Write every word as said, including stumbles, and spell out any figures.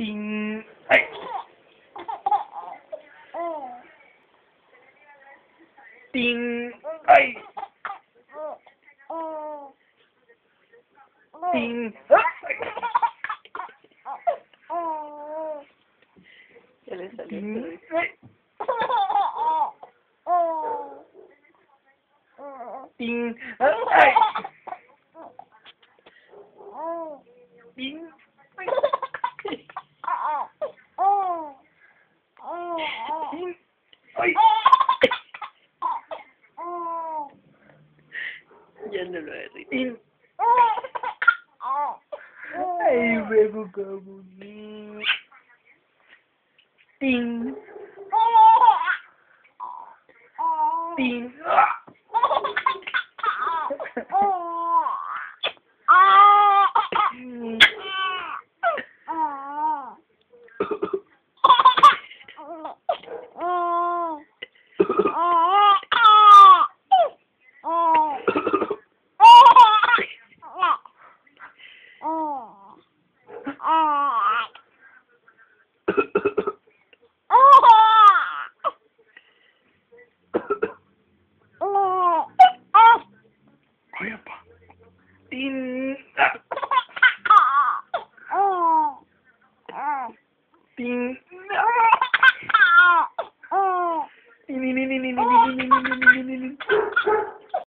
Ting. Ay. Ting. Ay. Ting. Ay. Ya le salió Ting. todo. Ay. Ting. Ay. Ting. Ay. Ting. Ay. Ya no lo derrito. Ting. Ay, bebo kamu nih. Ting. Ting. Ay, apa? Ting. Ting.